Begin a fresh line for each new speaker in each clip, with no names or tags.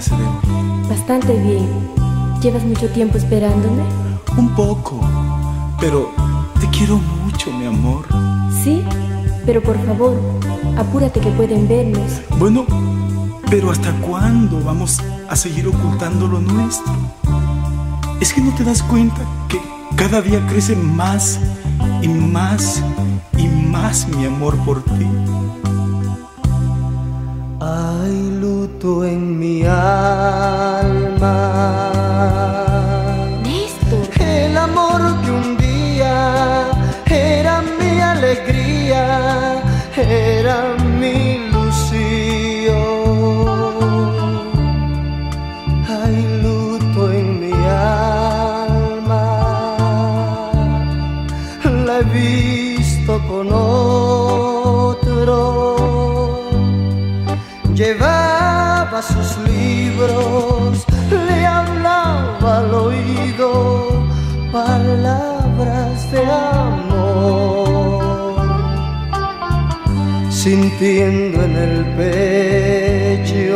clase de hoy?
Bastante bien. ¿Llevas mucho tiempo esperándome?
Un poco, pero te quiero mucho, mi amor.
Sí, pero por favor, apúrate que pueden vernos.
Bueno, pero ¿hasta cuándo vamos a seguir ocultando lo nuestro? ¿Es que no te das cuenta que cada día crece más y más y más mi amor por ti?
Hay luto en mi alma,
Néstor.
el amor que un día era mi alegría, era mi ilusión. Hay luto en mi alma, la he visto con otro. Llevaba sus libros, le hablaba al oído palabras de amor, sintiendo en el pecho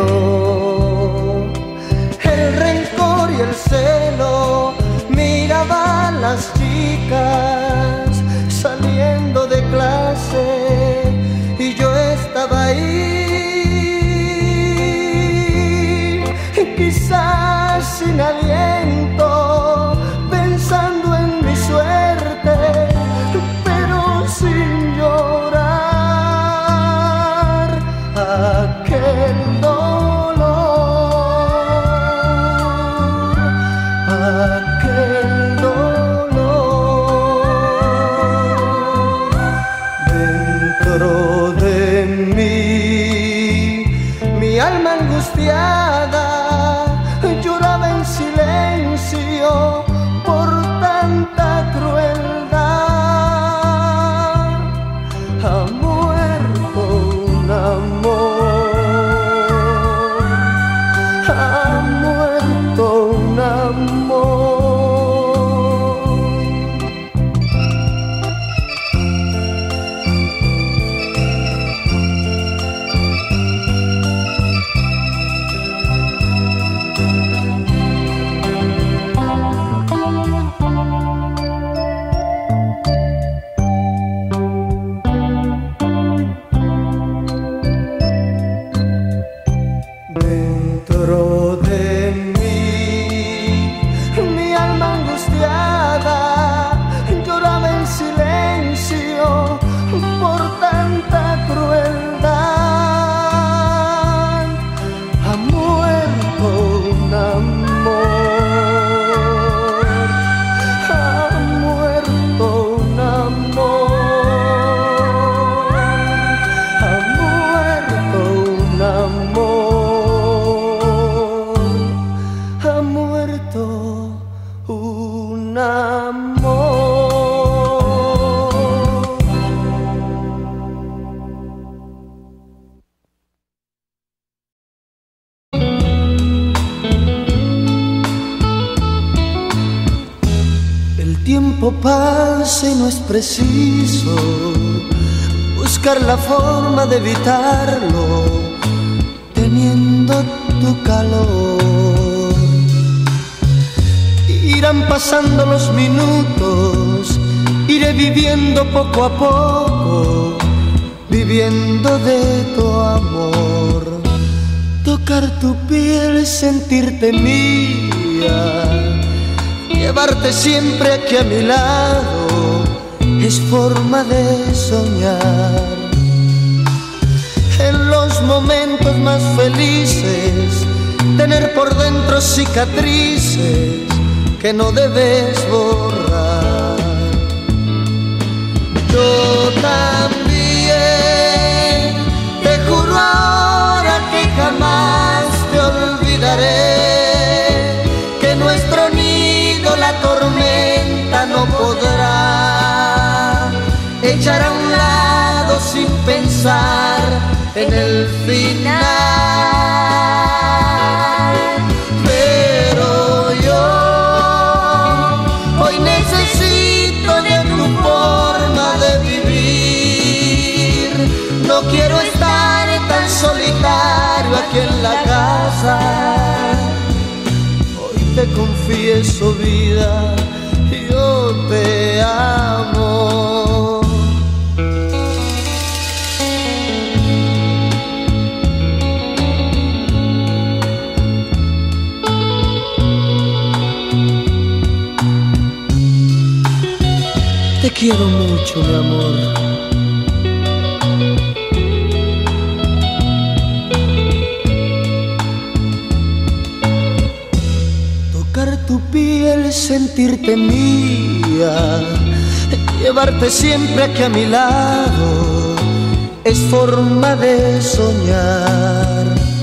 el rencor y el celo. Miraba a las chicas saliendo de clase y yo estaba ahí, quizás sin aliento, pensando en mi suerte, pero sin llorar aquel dolor, aquel dolor dentro de mí, mi alma angustiada lloraba en silencio por tanta crueldad. Ha muerto un amor, ha muerto un amor. Pasa y no es preciso buscar la forma de evitarlo, teniendo tu calor. Irán pasando los minutos, iré viviendo poco a poco, viviendo de tu amor. Tocar tu piel, sentirte mía, llevarte siempre aquí a mi lado, es forma de soñar. En los momentos más felices, tener por dentro cicatrices que no debes borrar. Yo también te juro ahora que jamás te olvidaré, que nuestro nido la tormenta no podrá echar a un lado sin pensar en el final. Pero yo hoy necesito de tu forma de vivir. No quiero estar tan solitario aquí en la casa. te confieso, vida, yo te amo. Te quiero mucho, mi amor. Tu piel, sentirte mía, llevarte siempre aquí a mi lado, es forma de soñar.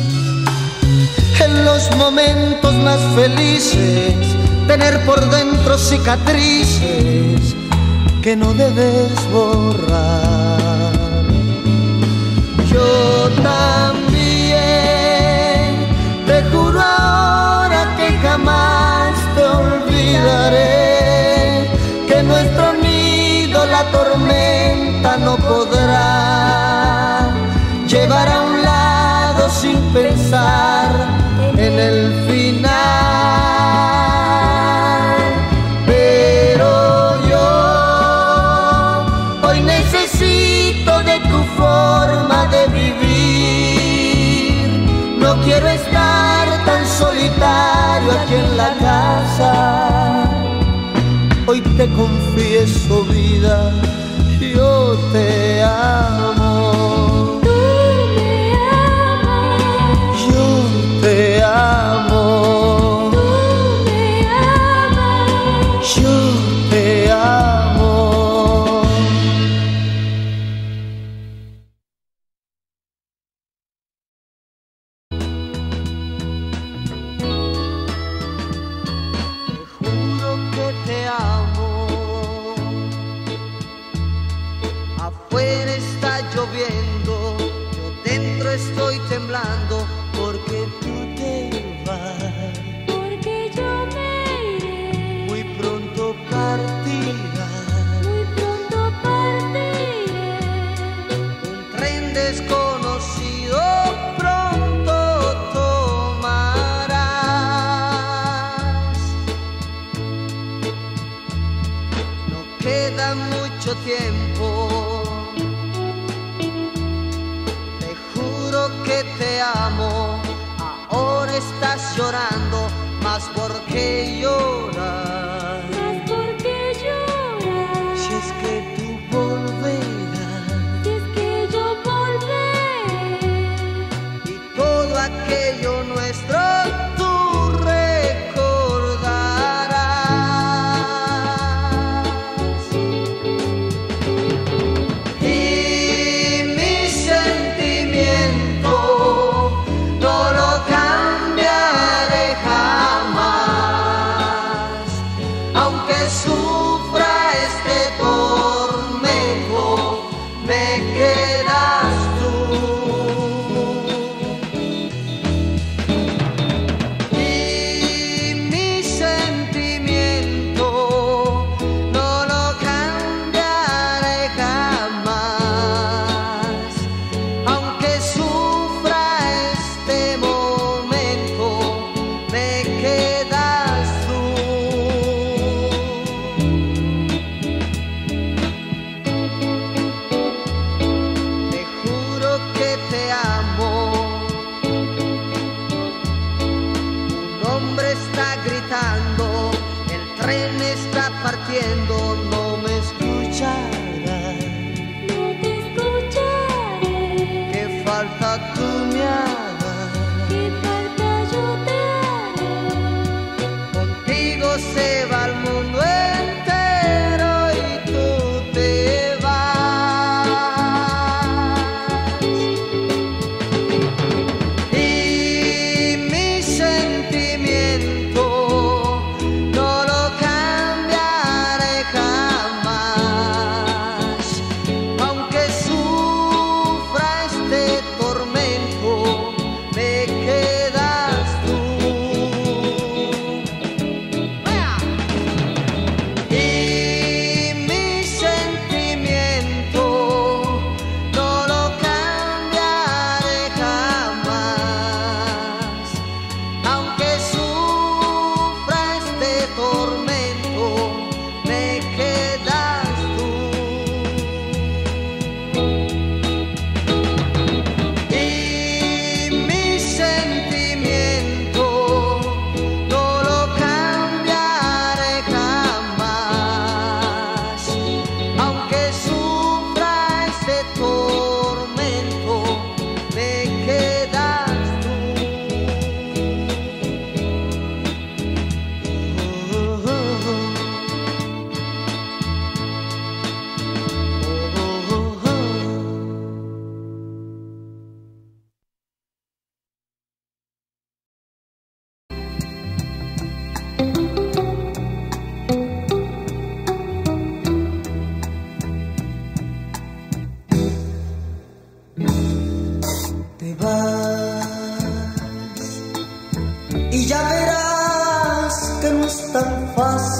En los momentos más felices, tener por dentro cicatrices que no debes borrar. Yo también te juro ahora que jamás te olvidaré, que nuestro nido la tormenta no podrá llevar a un lado sin pensar en el final. Pero yo hoy necesito de tu forma de vivir, no quiero estar tan solitario aquí en la casa. Hoy te confieso, vida, yo te amo.
Tú me amas.
Yo te amo.
Tú me amas.
Yo te amo. Afuera está lloviendo, yo dentro estoy temblando, porque tú te vas.
Porque yo me iré.
Muy pronto partirás.
Muy pronto partiré.
Un tren desconocido pronto tomarás. No queda mucho tiempo. Que te amo, ahora estás llorando, más porque lloras.
Más porque lloras.
Si es que tú volverás.
Si es que yo volveré.
Y todo aquello nuestro tú recordarás. Y mi sentimiento no lo cambiaré.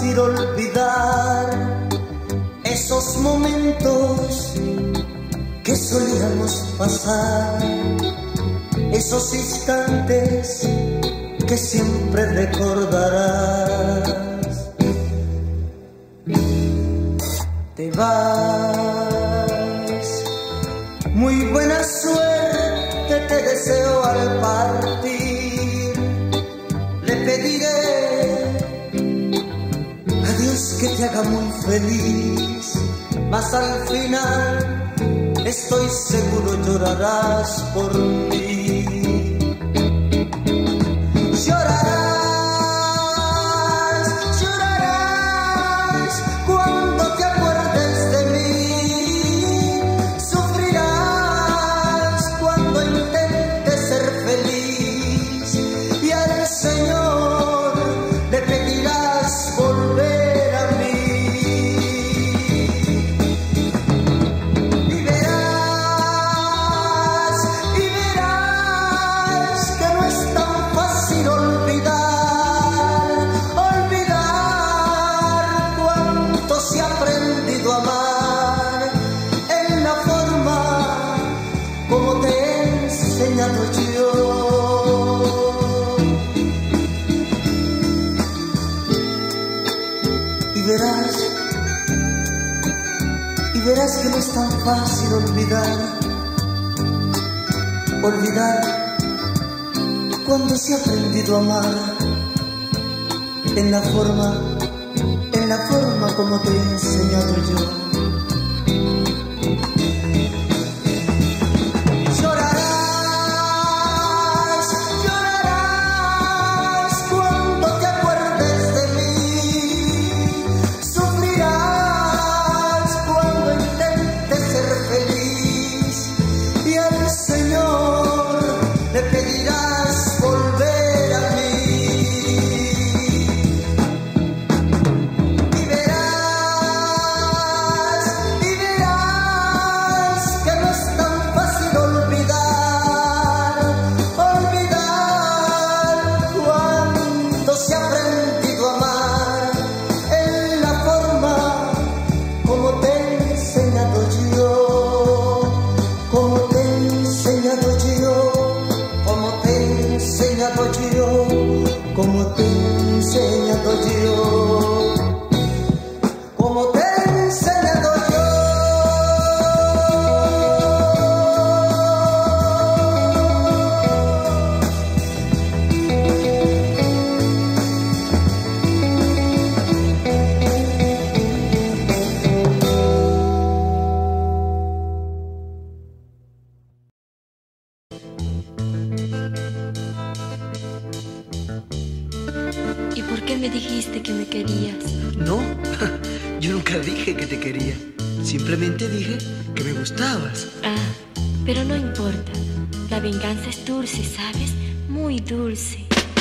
fácil olvidar esos momentos que solíamos pasar, esos instantes que siempre recordarás. Te vas, muy buena suerte te deseo al partir. Le pediré a Dios que te haga muy feliz, mas al final estoy seguro llorarás por mí. Llorarás, llorarás cuando te acuerdes de mí. Sufrirás cuando intentes ser feliz. Y al Señor le pedirás volver a mí. Y verás que no es tan fácil olvidar cuánto se ha aprendido a amar en la forma como te he enseñado yo. Y verás que no es tan fácil olvidar cuando se ha aprendido a amar en la forma como te he enseñado yo. Llorarás, llorarás cuando te acuerdes de mí. Sufrirás cuando intentes ser feliz. Y al Señor le pedirás volver a mí. Y verás que no es tan fácil olvidar cuando se ha aprendido a amar en la forma como te he enseñado yo, como te he enseñado yo, como te he enseñado yo, como te he enseñado yo, como te he enseñado yo.
¿Y por qué me dijiste que me querías?
No, yo nunca dije que te quería. Simplemente dije que me gustabas.
Ah, pero no importa. La venganza es dulce, ¿sabes? Muy dulce.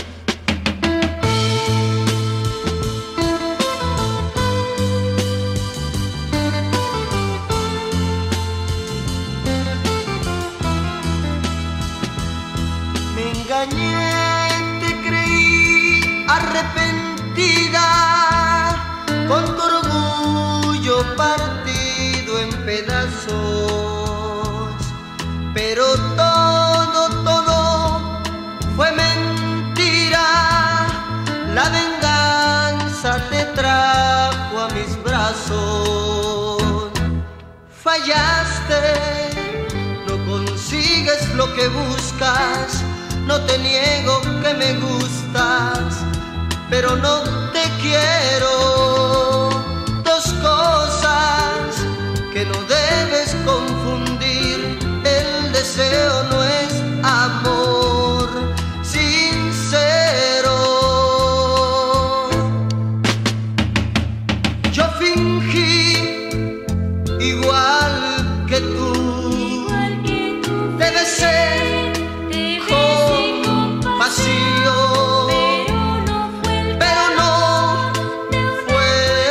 Me engañé, te creí arrepentida, con tu orgullo partido en pedazos. Pero todo fue mentira. La venganza te trajo a mis brazos. Fallaste, no consigues lo que buscas. No te niego que me gustas, pero no te quiero. Dos cosas que no debes confundir. El deseo no es amor sincero. Yo fingí igual que tú. Te besé con pasión, pero no fue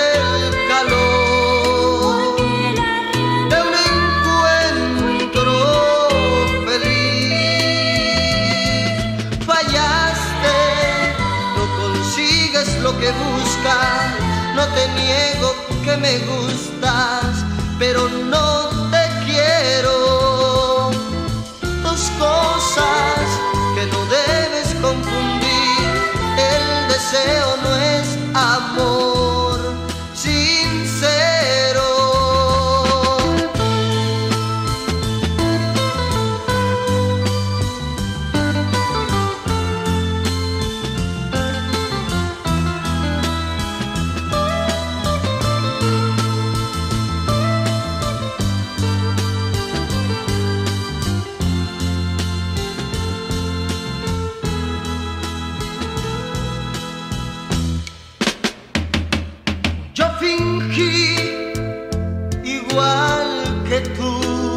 que me gustas, pero no te quiero. Dos cosas que no debes confundir. El deseo no es amor sincero. Yo fingí igual que tú,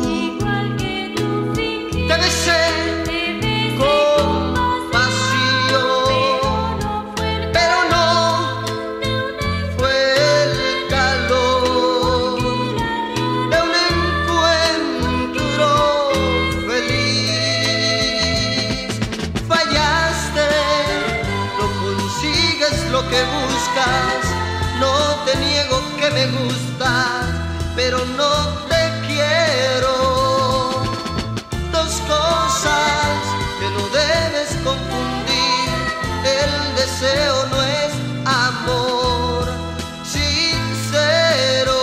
te besé con pasión, pero no fue el calor de un encuentro feliz. Fallaste, no consigues lo que buscas. No te niego que me gustas, pero no te quiero. Dos cosas que no debes confundir. El deseo no es amor sincero.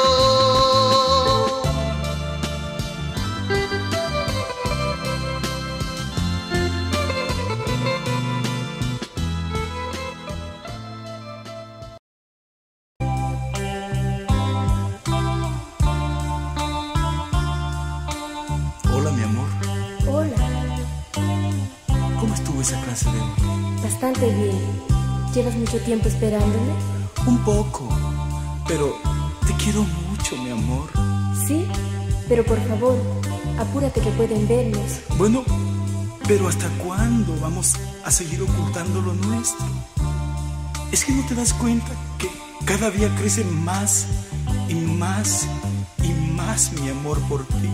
Hola, mi amor.
Hola,
¿Cómo estuvo esa clase de hoy?
bastante bien. ¿Llevas mucho tiempo esperándome?
Un poco, pero te quiero mucho, mi amor.
Sí, pero por favor, apúrate que pueden vernos.
Bueno, pero ¿hasta cuándo vamos a seguir ocultando lo nuestro? ¿Es que no te das cuenta que cada día crece más y más y más mi amor por ti?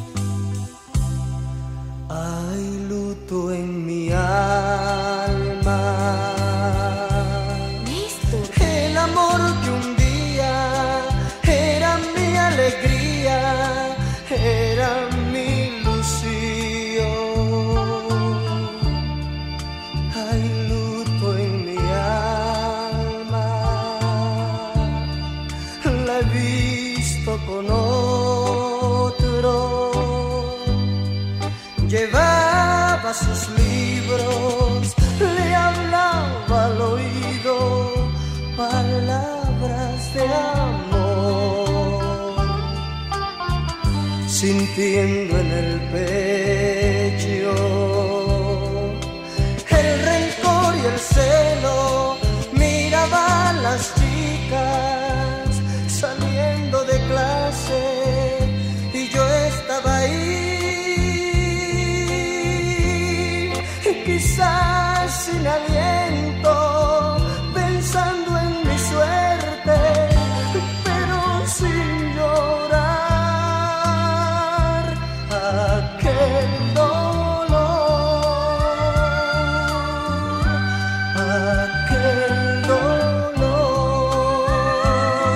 Hay luto en mi alma.
Néstor,
El amor que un día era mi alegría, era mi ilusión. Hay luto en mi alma. La he visto con otro. Llevaba sus libros, le hablaba al oído palabras de amor, sintiendo en el pecho el rencor y el celo. Miraba a las chicas saliendo de clase y yo estaba ahí. Quizás sin aliento, pensando en mi suerte, pero sin llorar aquel dolor, aquel dolor.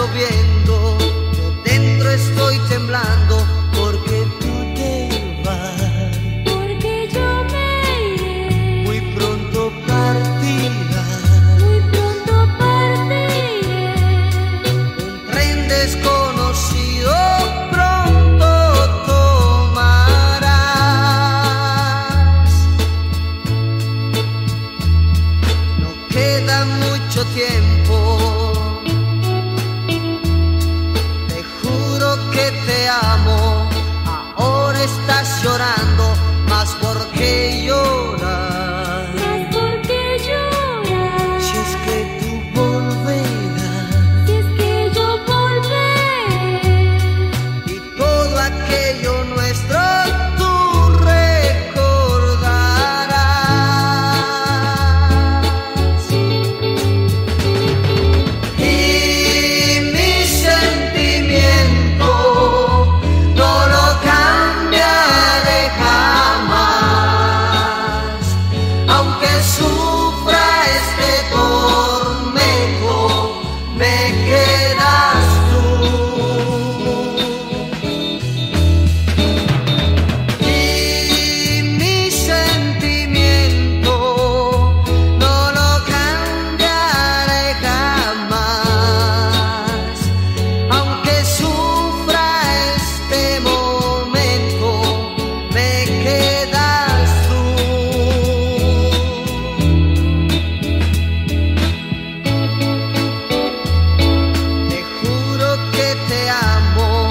lloviendo, yo dentro estoy temblando porque tú te vas.
Porque yo me iré.
Muy pronto partirás.
Muy pronto partiré.
Un tren desconocido pronto tomarás. No queda mucho tiempo. Te juro que te amo. Ahora estás llorando, más porque lloras.
Más porque lloras.
Si es que tú volverás.
Si es que yo volveré.
Y todo aquello nuestro tú recordarás. Y mi sentimiento no lo cambiaré jamás. Aunque sufra este tormento, me quedas tú. Y mi sentimiento no lo cambiaré jamás. Aunque sufra este momento, me quedas tú. Te juro que te amo.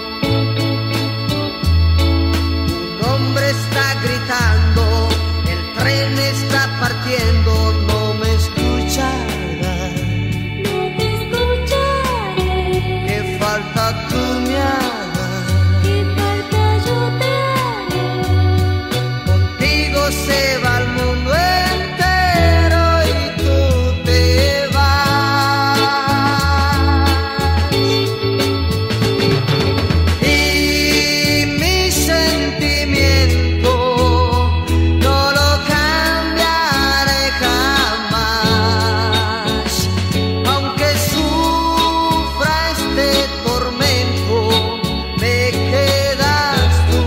Un hombre está gritando, el tren está partiendo, no me escucharás.
No te escucharé.
Que falta tú me hagas.
¿Qué falta yo te haré?
Contigo se va el mundo entero y tú te vas. Y mi sentimiento no lo cambiaré jamás. Aunque sufra este tormento, me quedas tú.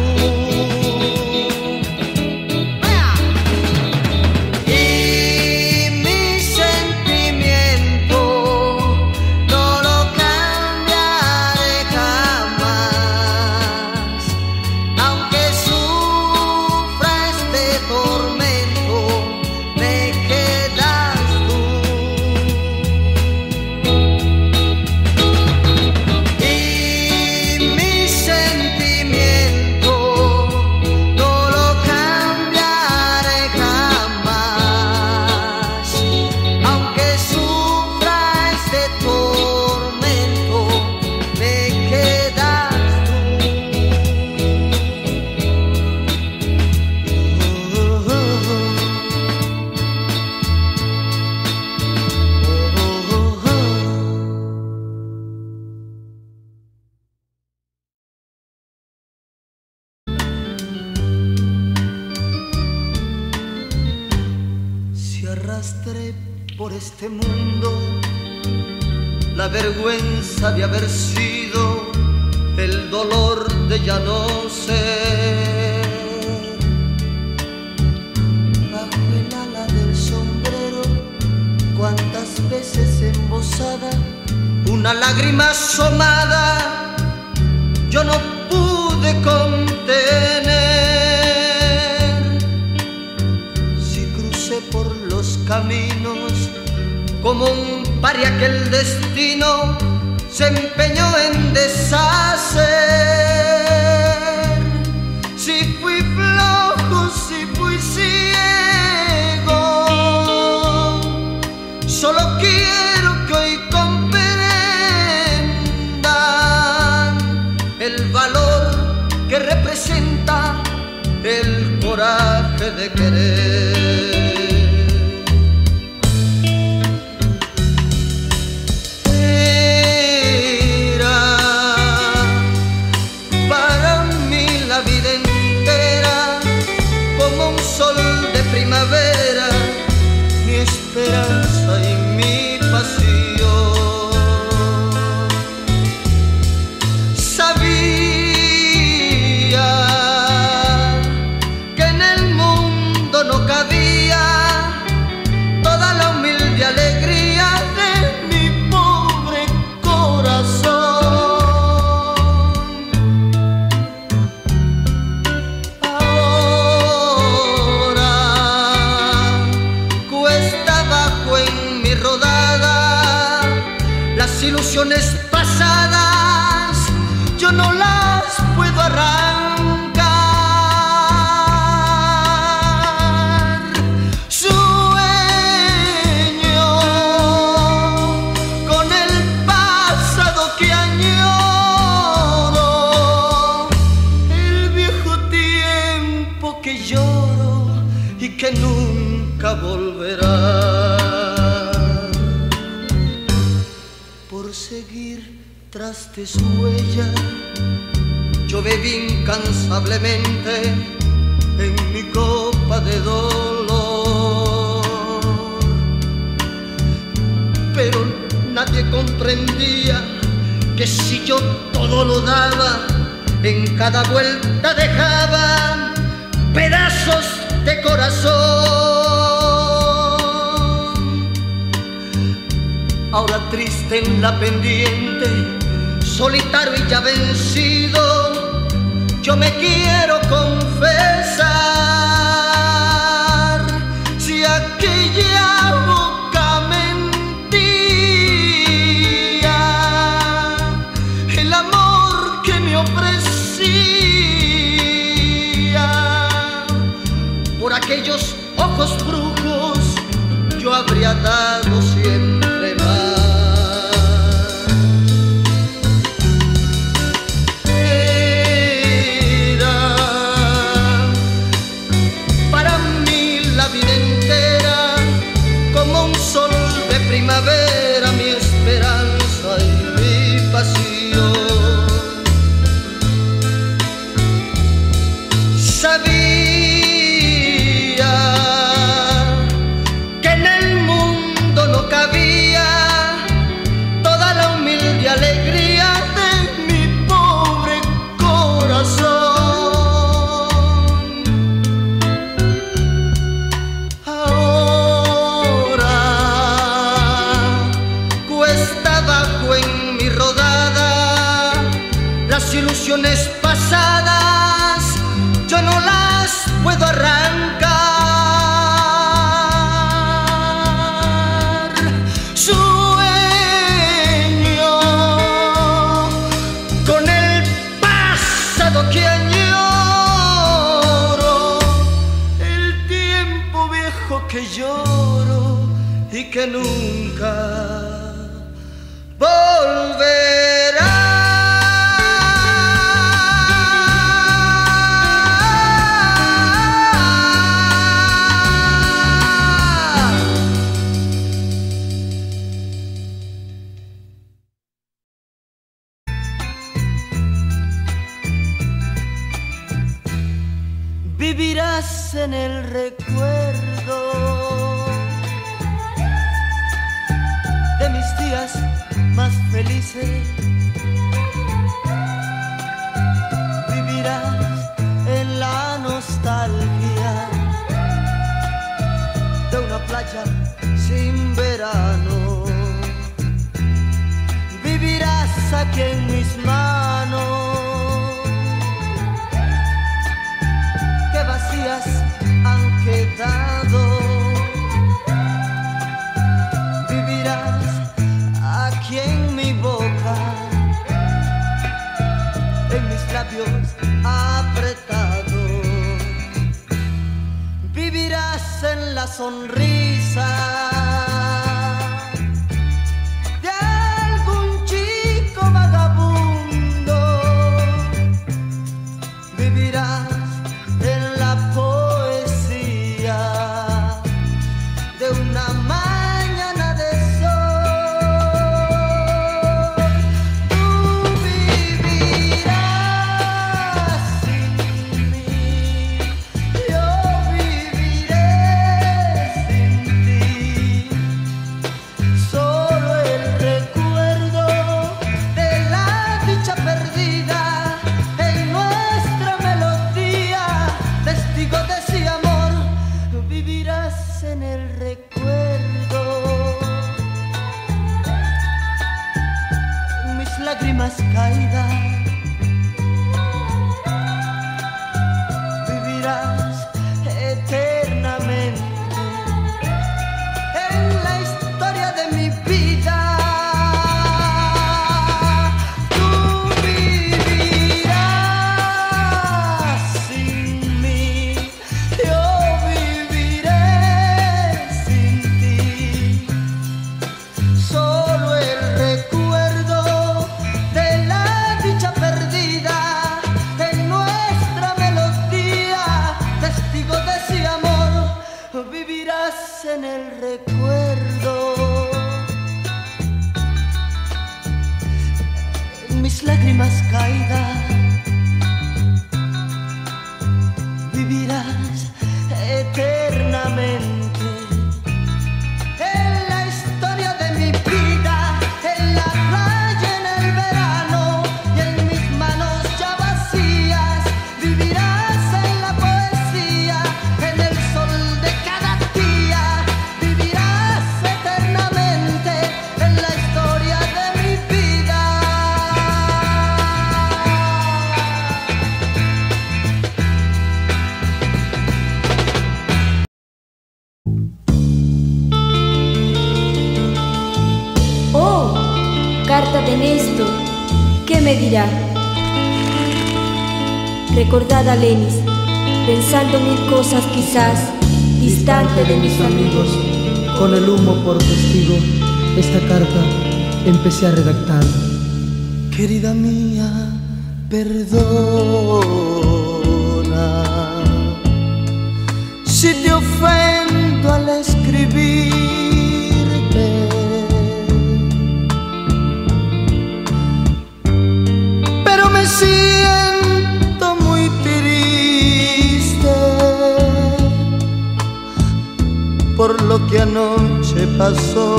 Y mi sentimiento no lo cambiaré jamás. Aunque sufra este tormento, me quedas tú. Y mi sentimiento no lo cambiaré jamás. Aunque sufra este tormento, me quedas Si arrastré por este mundo la vergüenza de haber sido, el dolor de ya no ser. Bajo el ala del sombrero, cuántas veces embosada, una lágrima asomada, yo no pude contener. Si crucé por los caminos como un paria que el destino se empeñó en deshacer. Si fui flojo, si fui ciego, solo quiero que hoy comprendan el valor que representa el coraje de querer. esperanza y mi pasión. Las ilusiones pasadas yo no las puedo arrancar. Sueño con el pasado que añoro, el viejo tiempo que lloro y que nunca volverá. Por seguir tras de su huella, yo bebí incansablemente en mi copa de dolor. Pero nadie comprendía que si yo todo lo daba, en cada vuelta dejaba pedazos de corazón. Ahora triste en la pendiente, solitario y ya vencido, yo me quiero confesar. Si aquella boca mentía el amor que me ofrecía, por aquellos ojos brujos yo habría dado siempre más. Era para mí la vida entera como un sol de primavera, mi esperanza y mi pasión. Sabía que en el mundo no cabía toda la humilde alegría de mi pobre corazón. Ahora cuesta abajo en mi rodada, las ilusiones pasadas yo no las puedo arrancar. Sueño con el pasado que añoro, el tiempo viejo que lloro y que nunca volverá. Vivirás en el recuerdo de mis días más felices. Vivirás en la nostalgia de una playa sin verano. Vivirás aquí en mis manos, que vacías han quedado. Vivirás aquí en mi boca, en mis labios apretados. Vivirás en la sonrisa de algún chico vagabundo. Vivirás en la poesía de una mañana de sol. Tú vivirás sin mí, yo viviré sin ti. Solo el recuerdo de la dicha perdida en nuestra melodía, testigo de ese amor, vivirás en el recuerdo. Mis lágrimas caídas, vivirás eternamente en la historia de mi vida. mis lágrimas caídas, vivirás eternamente en la historia de mi vida, en la playa, en el verano y en mis manos ya vacías. Vivirás en la poesía, en el sol de cada día. Vivirás eternamente en la historia de mi vida.
Oh, carta de Néstor, ¿qué me dirá? Recordada Lenis, pensando mil cosas quizás, distante de mis amigos.
Con el humo por testigo, esta carta empecé a redactar.
Querida mía, perdona si te ofendo al escribirte, pero me siento muy triste por lo que anoche pasó.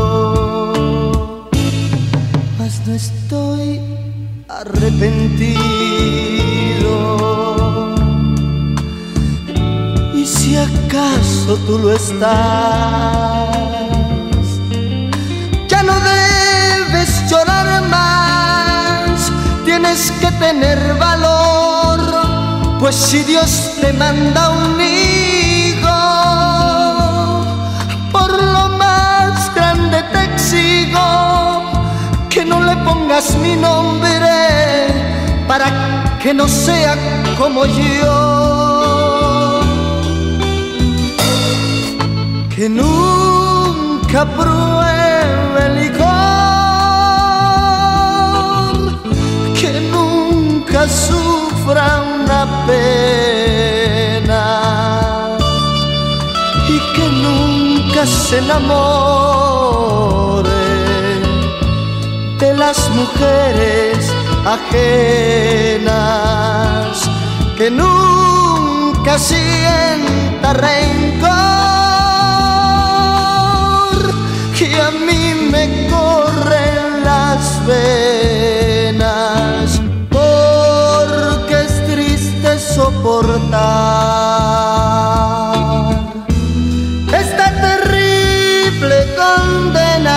Mas no estoy arrepentido, y si acaso tú lo estás, ya no debes llorar más, tienes que tener valor, pues si Dios te manda un hijo, por lo más grande te exijo que no le pongas mi nombre para que no sea como yo, que nunca pruebe el licor, que nunca sufra una pena y que nunca se enamore de las mujeres ajenas, que nunca sienta rencor, que a mí me corren las venas, porque es triste soportar esta terrible condena.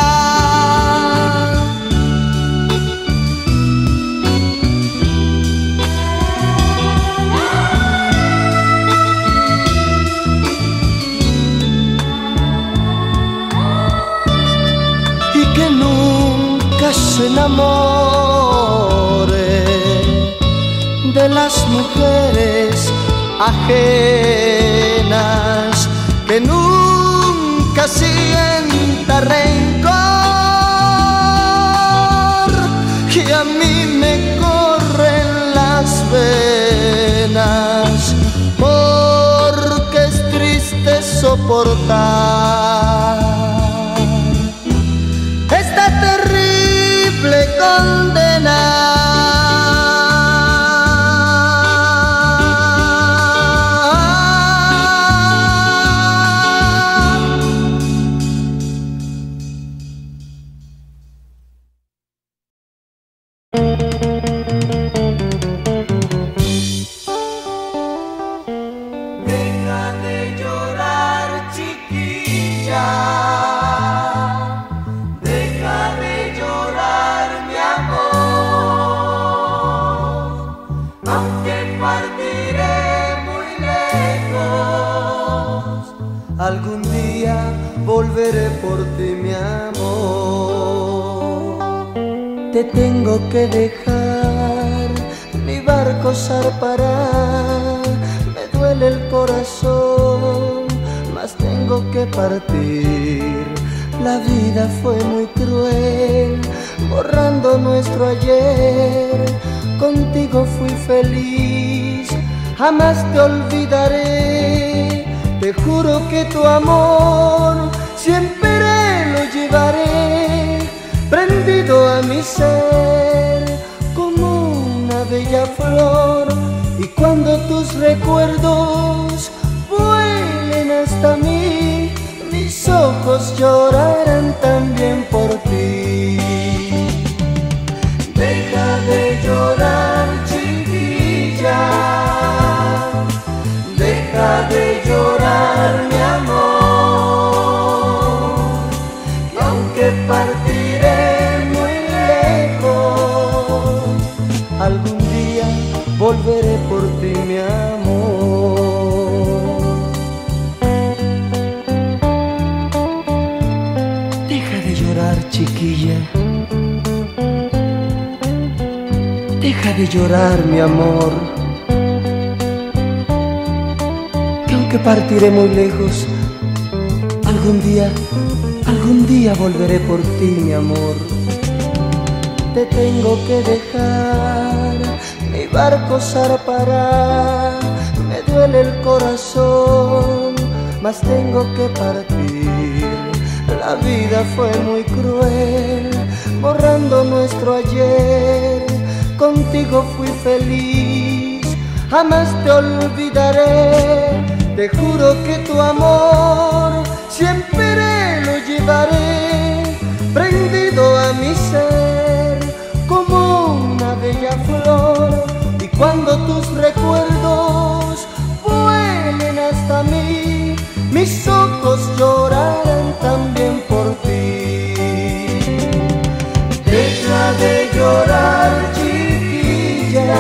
Se enamore de las mujeres ajenas, que nunca sienta rencor, que a mí me corren las venas, porque es triste soportar esta terrible condena. Deja de llorar, chiquilla. Deja de llorar, mi amor, aunque partiré muy lejos, algún día volveré por ti, mi amor. Te tengo que dejar, mi barco zarpará, me duele el corazón, mas tengo que partir. La vida fue muy cruel, borrando nuestro ayer. Contigo fui feliz, jamás te olvidaré. Te juro que tu amor siempre lo llevaré prendido a mi ser. bella flor, y cuando tus recuerdos vuelen hasta mí, mis ojos llorarán también por ti. Deja de llorar, chiquilla, deja de llorar, mi amor, y aunque partiré muy lejos, algún día volveré por ti, mi amor. Deja de llorar, chiquilla, deja de llorar, mi amor, que aunque partiré muy lejos, algún día volveré por ti, mi amor. Te tengo que dejar, mi barco zarpará, me duele el corazón, mas tengo que partir. La vida fue muy cruel, borrando nuestro ayer. Contigo fui feliz, jamás te olvidaré. Te juro que tu amor siempre lo llevaré, prendido a mi ser como una bella flor. Y cuando tus recuerdos vuelen hasta mí, mis ojos llorarán también por ti. Deja de llorar, chiquilla,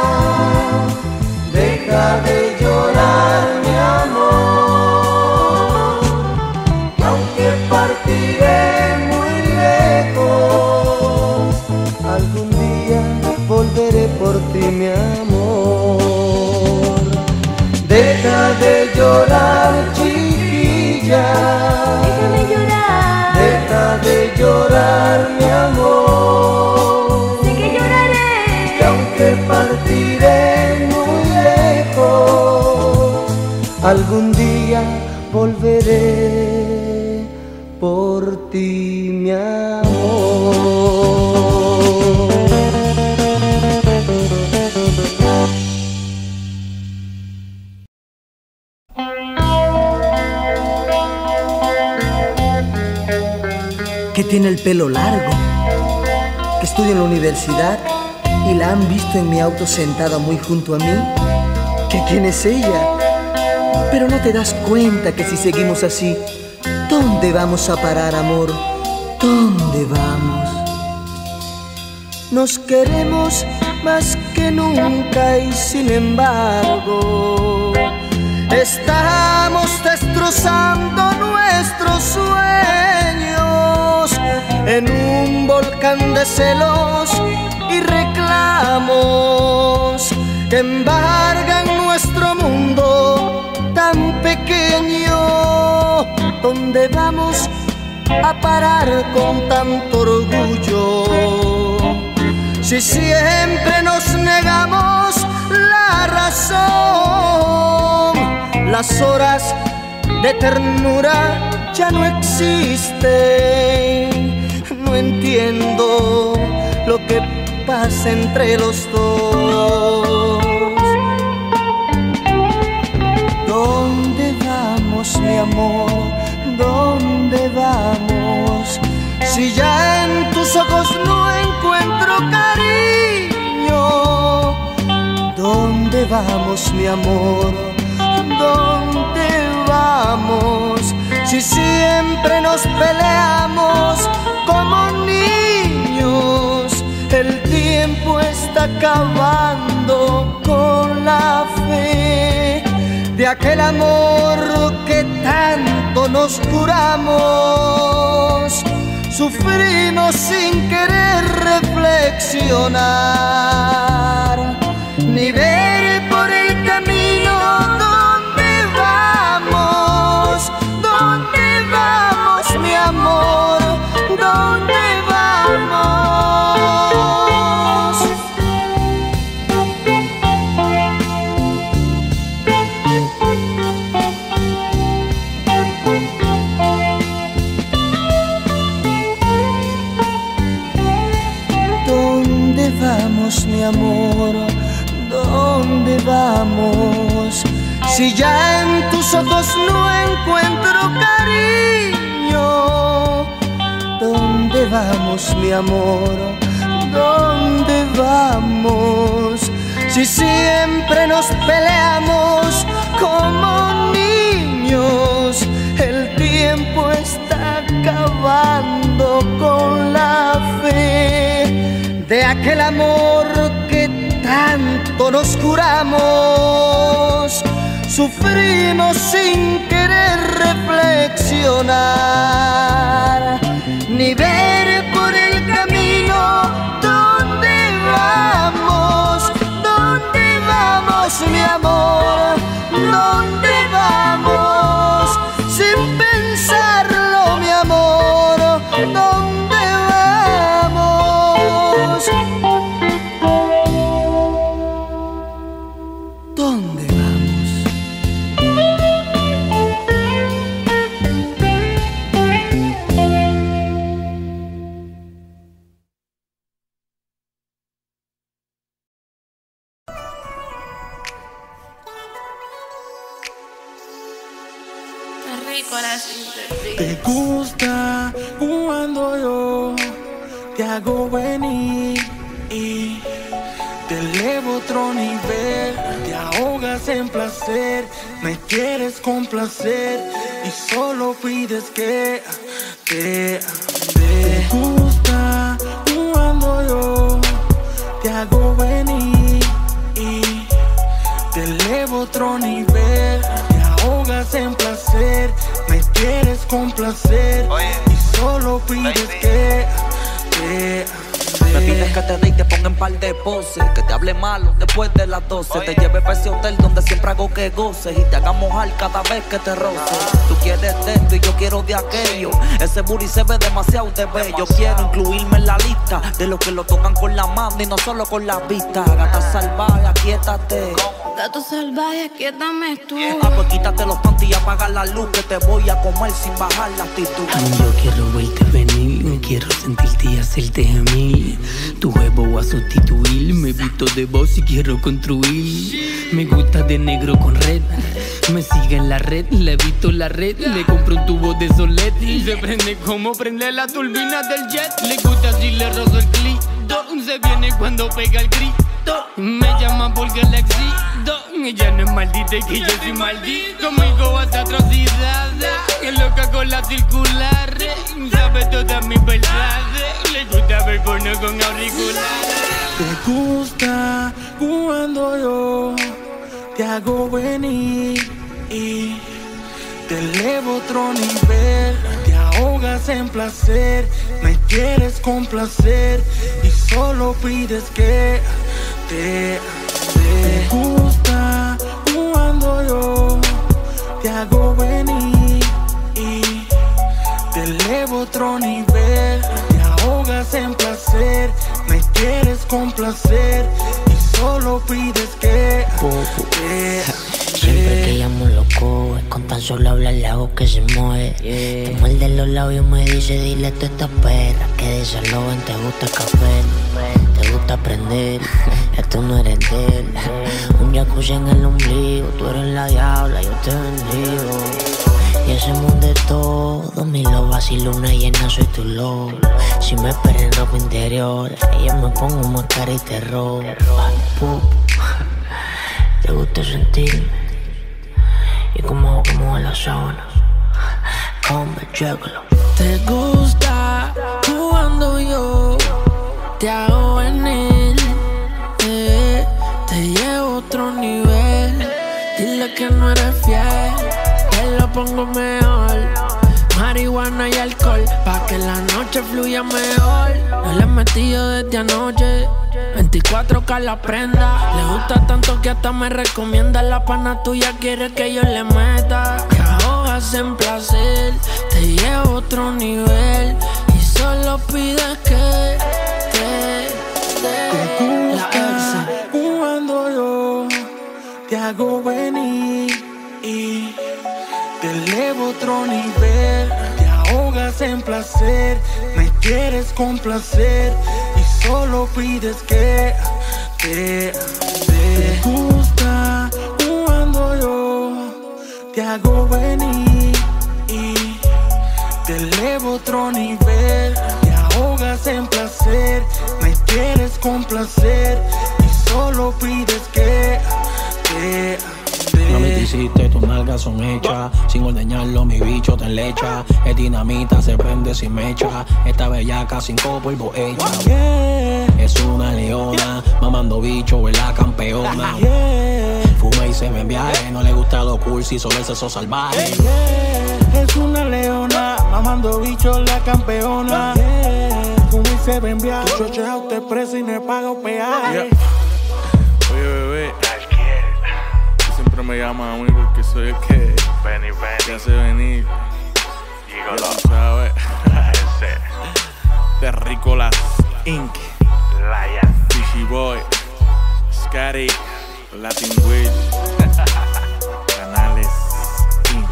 deja de llorar, mi amor, y aunque partiré muy lejos, algún día volveré por ti, mi amor. Deja de llorar, chiquilla,
Déjame llorar,
deja de llorar, mi amor,
sé que lloraré,
que aunque partiré muy lejos, algún día volveré por ti, mi amor.
Que tiene el pelo largo, que estudia en la universidad y la han visto en mi auto sentada muy junto a mí. ¿Que quién es ella? Pero no te das cuenta que si seguimos así, ¿dónde vamos a parar, amor? ¿Dónde vamos?
Nos queremos más que nunca y sin embargo estamos destrozando nuestros sueños en un volcán de celos y reclamos que embargan nuestro mundo tan pequeño. ¿Dónde vamos a parar con tanto orgullo? Si siempre nos negamos la razón, las horas de ternura ya no existen. No entiendo lo que pasa entre los dos. ¿Dónde vamos, mi amor? ¿Dónde vamos? Si ya en tus ojos no encuentro cariño. ¿Dónde vamos, mi amor? ¿Dónde vamos? Si siempre nos peleamos como niños. El tiempo está acabando con la fe de aquel amor que tanto nos juramos. Sufrimos sin querer reflexionar, ni ver por el camino dónde vamos. ¿Dónde vamos, mi amor? ¿Dónde vamos? ¿Dónde vamos, mi amor? ¿dónde vamos? Si ya en tus ojos no encuentro cariño, ¿dónde vamos, mi amor? ¿Dónde vamos? Si siempre nos peleamos como niños, el tiempo está acabando con la fe de aquel amor que tanto nos juramos. Sufrimos sin querer reflexionar, ni ver por el camino dónde vamos. ¿Dónde vamos, mi amor? ¿Dónde vamos? Sin pensarlo, mi amor, ¿dónde vamos? ¿Dónde vamos?
Te gusta cuando yo te hago venir y te elevo otro nivel, te ahogas en placer, me quieres complacer y solo pides que te gusta cuando yo te hago venir y te elevo otro nivel, te ahogas en placer, me quieres complacer y solo pides que te
me pides que te dé y te ponga en par de poses, que te hable malo después de las 12, te lleve para ese hotel donde siempre hago que goces y te haga mojar cada vez que te roce. Tú quieres de esto y yo quiero de aquello, ese booty se ve demasiado de bello. Quiero incluirme en la lista de los que lo tocan con la mano y no solo con la vista. Gata salvaje, aquíétate.
Gato salvaje, quiétame tú.
Pues quítate los panties y apaga la luz, que te voy a comer sin bajar la actitud.
Yo quiero verte venir, quiero sentirte y hacerte gemir. Tu huevo voy a sustituir, me visto de voz y quiero construir. Me gusta de negro con red, me sigue en la red, le visto la red. Le compro un tubo de solet y se prende como prende la turbina del jet. Le gusta si le rozo el clito, se viene cuando pega el grito. Me llama porque le excito. Ella no es maldita y que yo soy maldito. Conmigo hace atrocidades, que loca con la circular. Sabe todas mis verdades, le gusta ver porno con auriculares.
Te gusta cuando yo te hago venir y te elevo otro nivel, te ahogas en placer, me quieres complacer y solo pides que te gusta cuando yo te hago venir y te elevo otro nivel, te ahogas en placer, me quieres complacer y solo pides que te
Siempre que llamo loco, es con tan solo hablar la voz que se mueve. Te muerde los labios, me dice, dile a toda esta perra que de Salón te gusta el café, te gusta aprender, ya tú no eres de él. Un jacuzzi en el ombligo, tú eres la diabla, yo te bendigo. Y hacemos de todo, mi loba, si luna llena soy tu lobo. Si me esperas en ropa interior, ella me pongo máscara y te robo. Te gusta sentirme y como a las sábanas, como el juggalo.
Te gusta cuando yo te hago venir, te llevo a otro nivel. Dile que no eres fiel, te lo pongo mejor. Marihuana y alcohol, pa' que la noche fluya mejor. No le he metido desde anoche, 24K la prenda. Le gusta tanto que hasta me recomienda. La pana tuya quiere que yo le meta. Te ahogas en placer, te llevo a otro nivel y solo pides que te
gusta cuando yo te hago venir y te elevo a otro nivel, te ahogas en placer, me quieres complacer y solo pides que te
hago venir y te elevo otro nivel. Te ahogas en placer, me quieres complacer y solo pides que
Mami, te hiciste, tus nalgas son hechas. Sin ordeñarlo, mi bicho te enlecha. Es dinamita, se prende sin mecha. Esta bellaca sin polvo hecha. Es una leona, mamando bicho, es la campeona. Fuma y se ve en viaje, no le gusta lo cursi, solo el sexo salvaje.
Es una leona, mamando bicho, la campeona. Fuma y se ve en viaje, tu chocheo te presa y no pago peaje.
Oye, bebé, siempre me llaman a mí porque soy el que te hace venir. Ya tú sabes. Terrícolas Inc. Fishy Boy, Scotty, Latin Will, Canales Inc.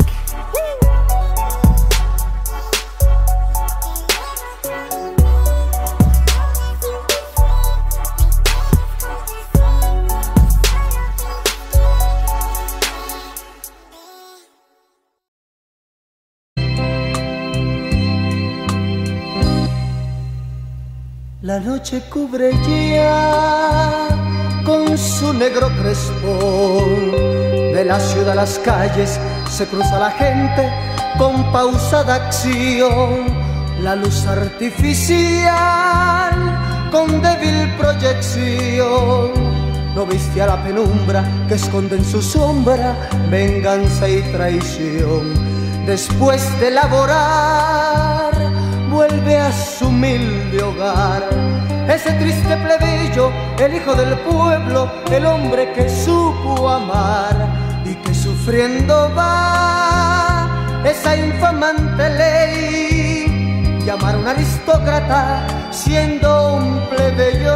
La noche cubre ya con su negro crespón. De la ciudad a las calles se cruza la gente con pausada acción. La luz artificial con débil proyección no viste a la penumbra que esconde en su sombra venganza y traición. Después de laborar vuelve a su humilde hogar, ese triste plebeyo, el hijo del pueblo, el hombre que supo amar y que sufriendo va esa infamante ley, llamar a un aristócrata siendo un plebeyo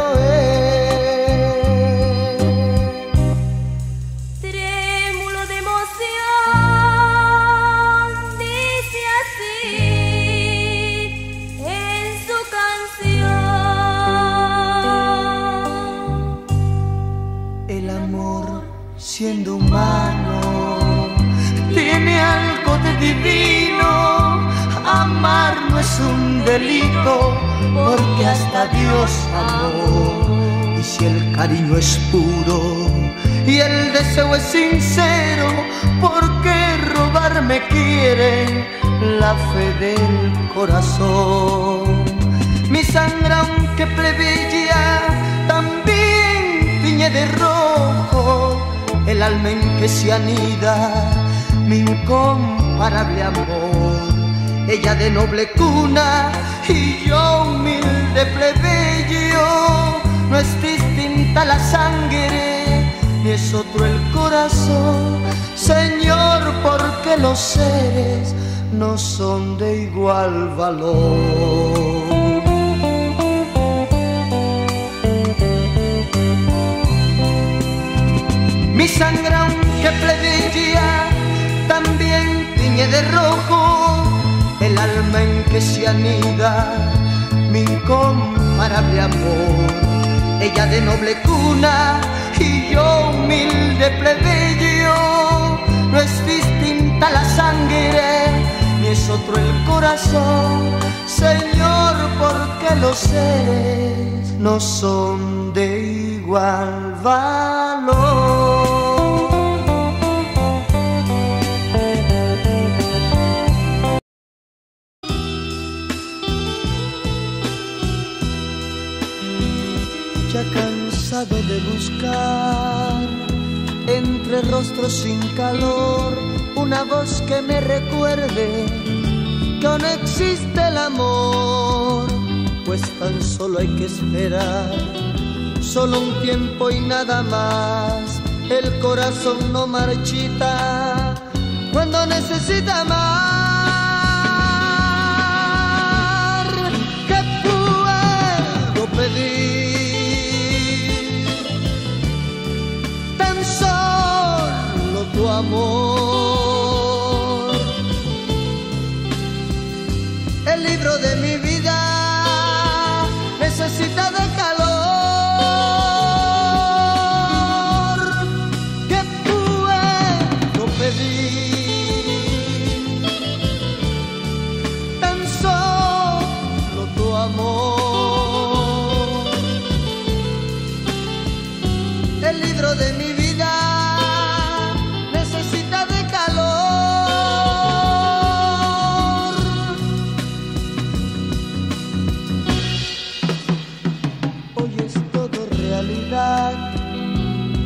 Trémulo de emoción, dice así
siendo humano, tiene algo de divino. Amar no es un delito, porque hasta Dios amó. Y si el cariño es puro y el deseo es sincero, ¿por qué robarme quiere la fe del corazón? Mi sangre, aunque plebeya, también tiñe de rojo el alma en que se anida mi incomparable amor. Ella de noble cuna y yo humilde plebeyo. No es distinta la sangre, ni es otro el corazón, Señor, porque los seres no son de igual valor. Mi sangre, aunque plebeya, también tiñe de rojo el alma en que se anida mi incomparable amor. Ella de noble cuna y yo humilde plebeyo. No es distinta la sangre, ni es otro el corazón, Señor, porque los seres no son de igual valor. Ya cansado de buscar entre rostros sin calor una voz que me recuerde que aún existe el amor, pues tan solo hay que esperar, solo un tiempo y nada más. El corazón no marchita cuando necesita amar. ¿Qué puedo pedir? Tan solo tu amor. El libro de mi vida necesita de calor. ¿Qué puedo pedir?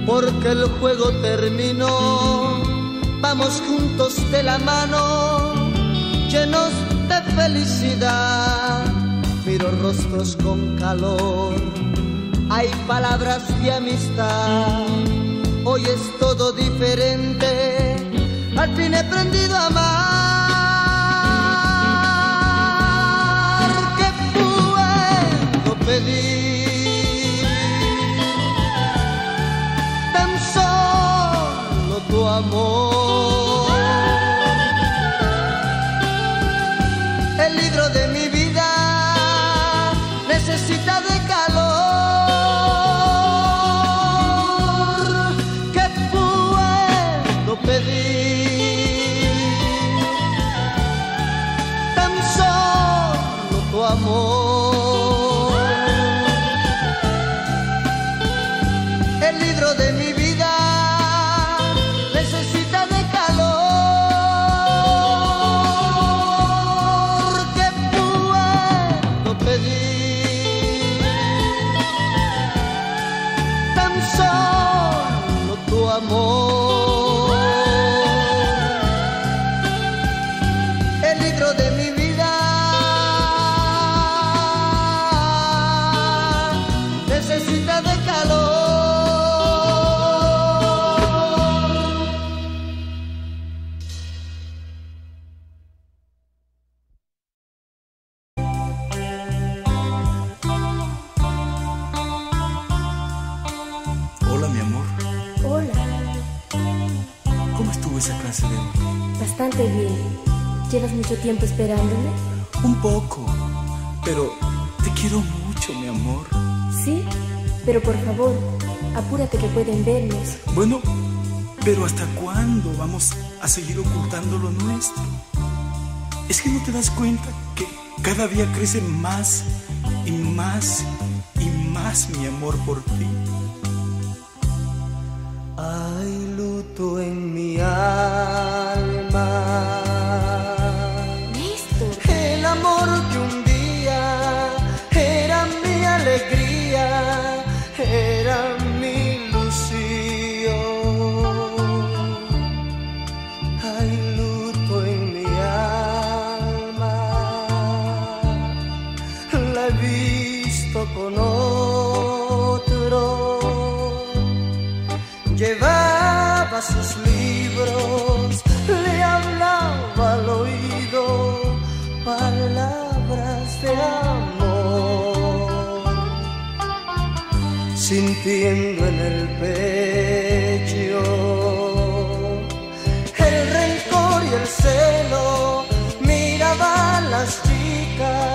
porque el juego terminó. Vamos juntos de la mano, llenos de felicidad. Miro rostros con calor, hay palabras de amistad. Hoy es todo diferente, al fin he aprendido a amar. ¿Qué puedo pedir? Tan solo tu amor. El libro de mi vida necesita de calor. ¿Qué puedo pedir? Tan solo tu amor. El libro de mi vida necesita de calor. ¿Qué puedo pedir? Tan solo tu amor. El libro de mi vida necesita de calor.
Hola, mi amor.
Hola,
¿Cómo estuvo esa clase de hoy?
bastante bien. ¿Llevas mucho tiempo esperándome?
Un poco, pero te quiero mucho, mi amor.
Sí, pero por favor, apúrate que pueden vernos.
Bueno, pero ¿hasta cuándo vamos a seguir ocultando lo nuestro? ¿Es que no te das cuenta que cada día crece más y más y más mi amor por ti?
Hay luto en mi alma.
Néstor.
El amor que un día era mi alegría, era mi ilusión. Hay luto en mi alma. La he visto con otro. Llevaba sus libros, le hablaba al oído palabras de amor, sintiendo en el pecho el rencor y el celo. Miraba a las chicas